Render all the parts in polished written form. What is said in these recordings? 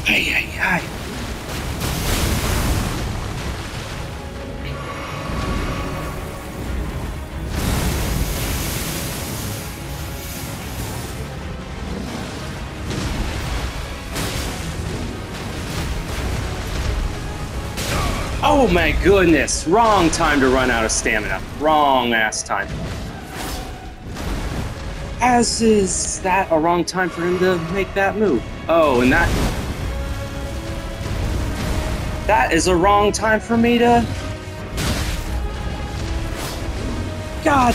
Hey, hey, hey. Oh my goodness, wrong time to run out of stamina. Wrong ass time. As is that a wrong time for him to make that move. Oh, and that is a wrong time for me to... God.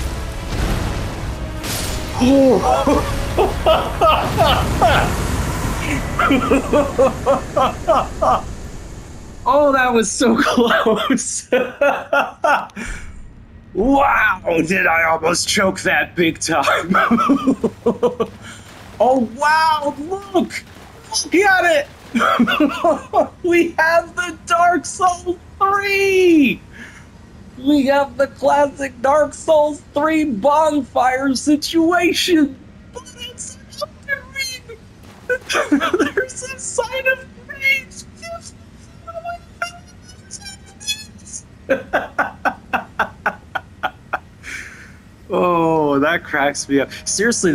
Oh. Oh, that was so close. Wow, did I almost choke that big time. Oh, wow, look at it. We have the Dark Souls 3. We have the classic Dark Souls 3 bonfire situation. But it's an Elden Ring. There's a sign of rage. Oh, that cracks me up. Seriously.